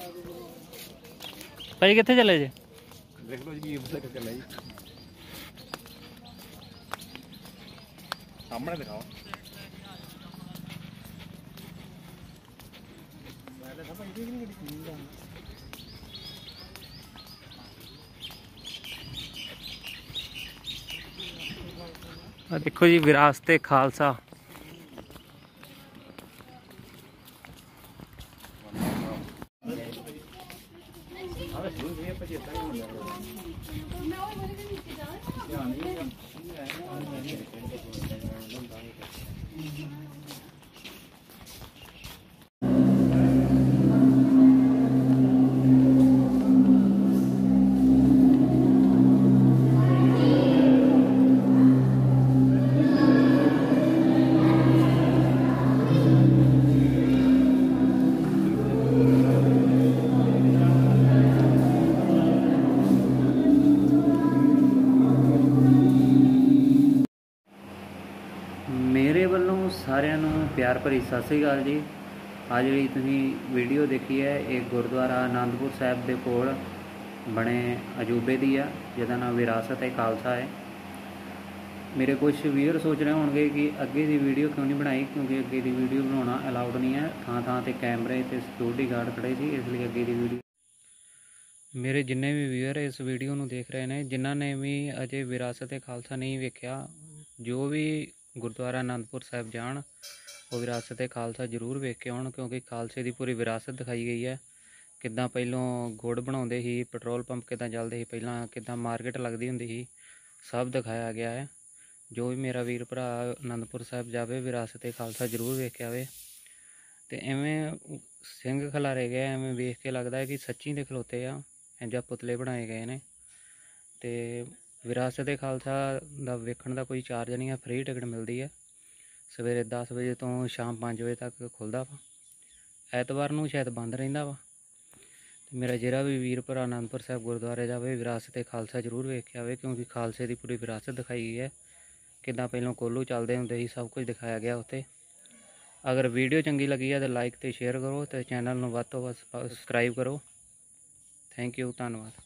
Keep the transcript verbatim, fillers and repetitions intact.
भाई कितने चले जी? देख लो जी चले जी सामने दिखाओ। देखो जी विरासते खालसा मेरे वालों सारिਆਂ ਨੂੰ प्यार भरी सत श्री अकाल जी। आज जी तुसीं वीडियो देखी है एक गुरुद्वारा आनंदपुर साहिब के कोल बने अजूबे की आ जिहदा नाम विरासत है खालसा है। मेरे कुछ व्यूअर सोच रहे होंगे कि अगे की वीडियो क्यों नहीं बनाई, क्योंकि अगे की वीडियो बनाना अलाउड नहीं है, थां थां ते कैमरे ते सिक्योरिटी गार्ड खड़े सी, इसलिए अगे की वीडियो। मेरे जिन्ने भी व्यूअर इस वीडियो को देख रहे हैं, जिन्हों ने भी अजे विरासत खालसा नहीं वेख्या, जो भी गुरुद्वारा आनंदपुर साहिब जान वो विरासत खालसा जरूर वेख के आउण, क्योंकि खालसे की पूरी विरासत दिखाई गई है। किद्दां पहलों गुड़ बनाउंदे ही, पेट्रोल पंप किद्दां चलदे ही, पहलां किद्दां मार्केट लगदी हुंदी ही, सब दिखाया गया है। जो भी मेरा वीर भरा आनंदपुर साहिब जावे विरासत खालसा जरूर वेख के आवे। तो इवें सिंह खलारे गए, इवें वेख के लगता है कि सच्ची दे खलोते आ, इंजा पुतले बनाए गए ने। तो विरासत खालसा का वेखण का कोई चार्ज नहीं है, फ्री टिकट मिलती है। सवेरे दस बजे तो शाम पाँच बजे तक खुलदा वा, ऐतवार नूं शायद बंद रहिंदा वा। ते मेरा जिहड़ा भी वीर भरा आनंदपुर साहिब गुरुद्वारे जावे विरासत खालसा जरूर वेख के आवे, क्योंकि खालसे की पूरी विरासत दिखाई गई है। किद्दां पहलों कोल्लू चलदे हुंदे ही, सब कुछ दिखाया गया उत्ते। अगर वीडियो चंगी लगी है तो लाइक तो शेयर करो, तो चैनल नूं वध तों वध सबसक्राइब करो। थैंक यू, धन्नवाद।